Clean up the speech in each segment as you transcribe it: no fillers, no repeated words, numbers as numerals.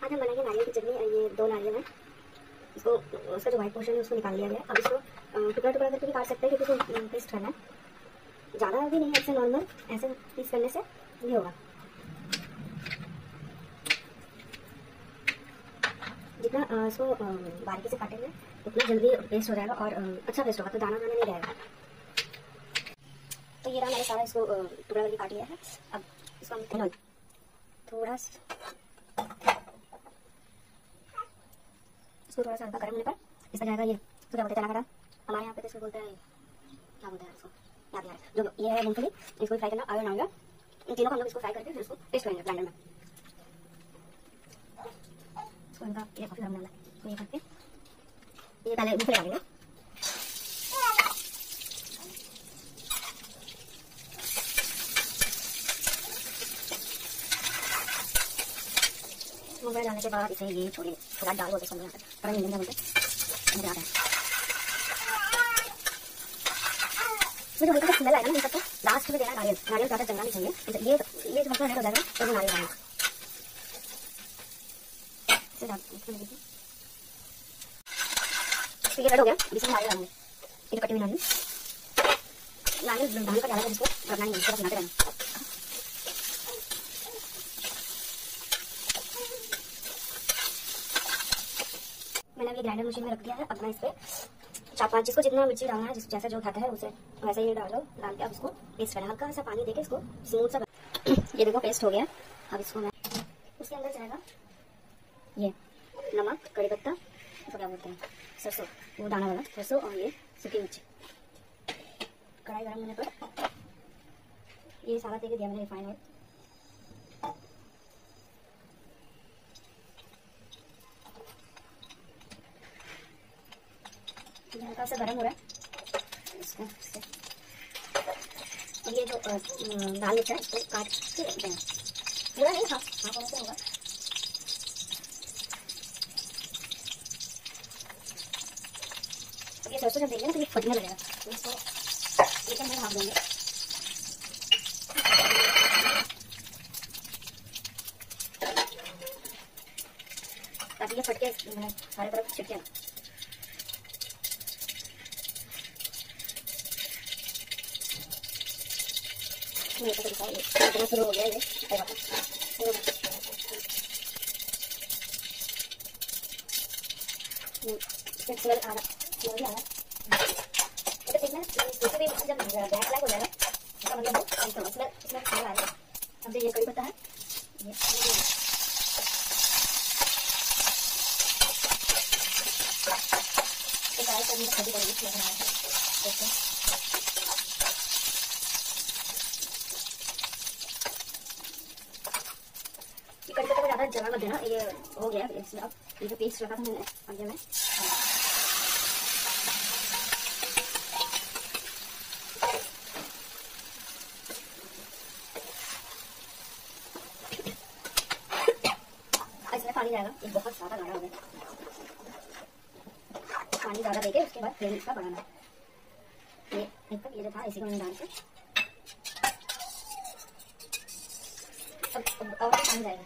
आज हम बनाएंगे नारियल की चटनी। ये 2 नारियल है, इसको उसका जो वाइट पोर्शन है उसको निकाल लिया गया। अब इसको टुकड़ा टुकड़ा करके भी काट सकते हैं क्योंकि इसको पेस्ट करना है, ज़्यादा भी नहीं, ऐसे नॉर्मल ऐसे पीस करने से ये होगा। जितना इसको बारीकी से काटेंगे उतना जल्दी पेस्ट हो जाएगा और अच्छा पेस्ट होगा, तो दाना दाना नहीं रहेगा। तो ये रहा मैंने सारा इसको टुकड़ा करके काट लिया है। अब इसको हम थोड़ा इसको थोड़ा सा हल्का गर्म होने पर इसका जाएगा ये, तो क्या बोलते हैं चना का, हमारे यहाँ पे तो इसको बोलते हैं, क्या बोलते हैं इसको याद नहीं आ रहा। जो ये है मूंगफली, इसको फ्राई करना आगे डालूंगा। इन तीनों को हम लोग इसको फ्राई करके फिर इसको पेस्ट करेंगे ब्लेंडर में। इसको इनका ये काफी गर्म डालना है, तो ये करके ये पहले मूंगफली डालेंगे। मूंगफली डालने के बाद इसे ये छोड़ेंगे, थोड़ा डाल बोलते हैं पर नहीं बोलते मुझे आता है। जो हल्का सा स्मेल आएगा ना, इन सबको लास्ट में देना नारियल। नारियल ज़्यादा जलना नहीं चाहिए। ये जो हल्का रेड हो जाएगा तो वो नारियल डालना इसे डाल। तो ये रेड हो गया, इसमें नारियल डालेंगे। ये कटी हुई नारियल डालने का ज़्यादा इसको करना नहीं है, इसको बनाते रहना। मैंने अभी ग्राइंडर मशीन में रख दिया है। अब मैं इस पर 4-5 जिसको जितना मिर्ची डालना है, जैसा जो खाता है उसे वैसे ही डाल के अब इसको पेस्ट करना। हल्का सा पानी देके इसको स्मूथ सा ये देखो पेस्ट हो गया। अब इसको मैं उसके अंदर जाएगा ये नमक, कड़ी पत्ता, इसको क्या बोलते हैं सरसों, वो दाना वाला सरसों, और ये सूखी मिर्ची। कढ़ाई गर्म होने पर ये सारा तेल दिया मैंने रिफाइंड ऑयल। हल्का सा गर्म हो रहा है इसको से। और ये जो लाल मिर्च है इसको काट के देना, पूरा नहीं, हाफ से होगा। ये सरसों जब देंगे ना तो ये फटने लगेगा, तो इसको एक अंदर भाग देंगे। ताकि ये फटके सारे तरफ छिटके ना। ये तो दिखाओ, शुरू हो गया ये स्मेल आ रहा है। तो देखना इससे भी जब ब्लैक ब्लैक हो जाएगा इसका मतलब स्मेल आ रहा है। अब जो ये कड़ी पत्ता है ये फ्राई करने का कड़ी कड़ी पत्ता को ज़्यादा जला मत देना। ये हो गया इसमें। अब ये जो पेस्ट रखा था मैंने आगे में इसमें पानी जाएगा। ये बहुत ज़्यादा गाढ़ा हो गया, पानी ज़्यादा देके उसके बाद फ्लेम इसका बढ़ाना है। ये तक ये जो था इसी को मैंने डाल के अब और पानी जाएगा।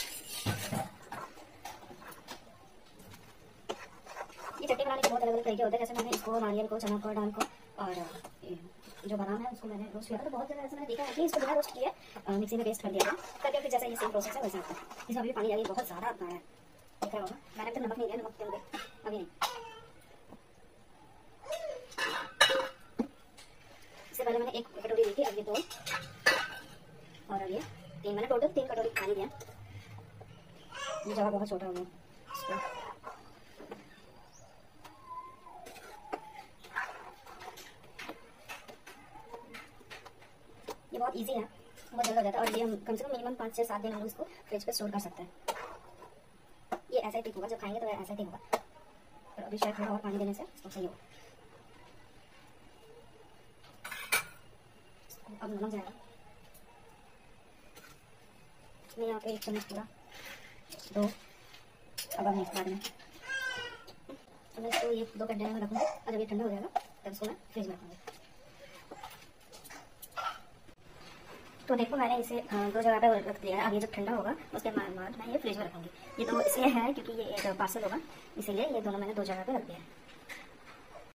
ये चटनी बनाने के बहुत अलग अलग तरीके होते हैं। जैसे मैंने इसको नारियल को, चना को, दाल को और जो बादाम है उसको मैंने रोस्ट किया था। तो बहुत जगह ऐसे मैंने देखा है कि इसको बिना रोस्ट किए मिक्सी में पेस्ट कर दिया था, करके फिर जैसा ये सेम प्रोसेस है वैसा आता है। इसमें अभी पानी जाएगी, बहुत ज़्यादा आता है, दिख रहा होगा। मैंने तो नमक नहीं दिया, नमक क्यों दे अभी नहीं। इससे पहले मैंने 1 कटोरी ली थी, अब ये 2 और अब ये 3। मैंने टोटल 3 कटोरी पानी दिया। ये जगह बहुत छोटा हो गया। ये बहुत इजी है, बहुत जल्द हो जाता है और ये हम कम से कम मिनिमम 5 से 7 दिन हम लोग इसको फ्रिज पे स्टोर कर सकते हैं। ये ऐसा ही ठीक होगा, जब खाएंगे तो ऐसा ही ठीक होगा। और अभी शायद थोड़ा और पानी देने से इसको सही होगा। अब नमक जाएगा, मैं यहाँ पे 1 चम्मच पूरा 2। अब हम बाद में तो मैं इसको ये 2 कंटेनर में रखूँगी और जब ये ठंडा हो जाएगा तब इसको मैं फ्रिज में रखूँगी। तो देखो मैंने इसे दो जगह पे रख दिया है। अब ये जब ठंडा होगा उसके बाद मैं ये फ्रिज में रखूंगी। ये तो इसलिए है क्योंकि ये एक पार्सल होगा, इसीलिए ये दोनों मैंने दो जगह पे रख दिया है।